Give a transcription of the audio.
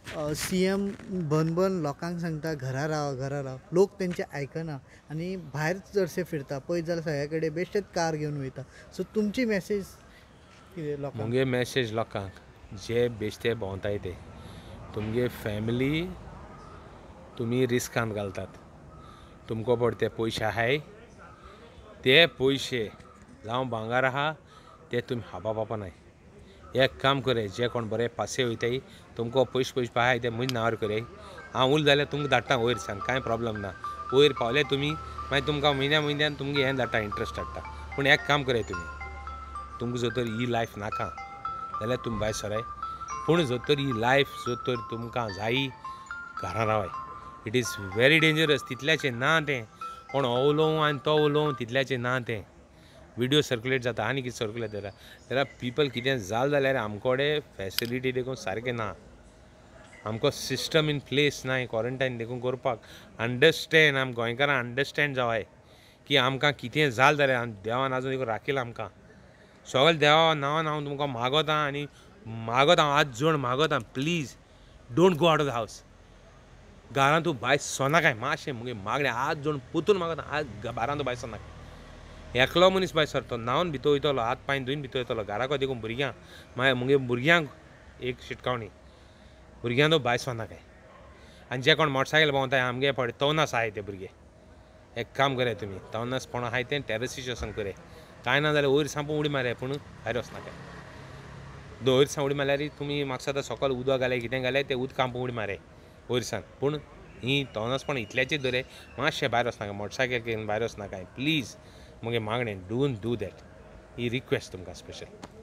CM बन लोकांक सांगता घरा राव लोक तेंचे आयकना आनी भायर चडशे फिरता पळयत जाल्यार सगळे कडेन बेश्टेच कार घेवन वयता. सो तुमची मॅसेज कितें लोकांक? मुगे मॅसेज लोकांक जे बेश्टे भोंवताय ते तुमगे फॅमिली तुमी रिस्कान घालतात. तुमको पडते पयशे आहाय ते पयशे जावं भांगार आहा ते तुमी हाबा पावनाय. एक काम करे जे कोण बरे पासे वयताय तुमको पयशे आहाय ते म्हजे नांवार करे. हांव उरलें जाल्यार तुमकां धाडटा वयर सान कांय प्रॉब्लम ना. वयर पावले तुमी मागीर तुमकां म्हयन्यान तुमगे हें धाडटा इंट्रस्ट धाडटा. पूण एक काम करे तुमी तुमकां जर तर ही लायफ नाका जाल्यार तुमी भायर सराय. पूण जर तर ही लायफ जर तर तुमकां जायी घरा रावाय. It is very dangerous. तितल्याचें ना तें कोण हो उलोवं आनी तो उलोवं तितल्याचें ना तें. व्हिडिओ सर्क्युलेट जाता आनी कितें सर्क्युलेट जाता जाल्यार पिपल कितें जालें जाल्यार आमकोडे फॅसिलिटी देखून सारकें ना. आमकां सिस्टम इन प्लेस ना क्वॉरंटायन देखून करपाक. अंडरस्टँड आम गोंयकारां अंडरस्टँड जावाय की आमकां कितें जालें जाल्यार देवान आजून देखून राखील आमकां. सगळे देवा नांवान हांव तुमकां मागोता आनी मागोता हांव हात जोड मागोता please don't go out of the house. घरान तूं भायर सोनाकाय मातशें मुगे मागणें हात जोड पोतून मागोता आज बारान तूं भायर सोनाका. एकलो मनीस भायर सरतो न्हांवन भितर वयतलो हात पांय धुवन भितर वयतलो घराको देखून भुरग्यांक मागीर मुगे भुरग्यांक एक शिटकावणी भुरग्यां तूं भायर सोनाकाय. आनी जे कोण मोटरसायकल भोंवताय आमगे पळय तवनास आहाय ते भुरगे. एक काम करे तुमी तवनासपण आहाय तें टॅरसीचेर वचून करे. कांय ना जाल्यार वयर सावन उडी मारय पूण भायर वचनाकाय. वयर सावन उडी मारल्यार तुमी म्हाका सदां सकयल उदक घाले कितें घाले ते उदकांत उडी मारय वयर सावन. पूण ही तवनासपण इतल्याचेर धरय मातशें भायर वचनाका मोटरसायकल घेवन भायर वचनाकाय प्लीज. मुगे मागणें डोंट डू दॅट. ही रिक्वेस्ट तुमकां स्पेशल.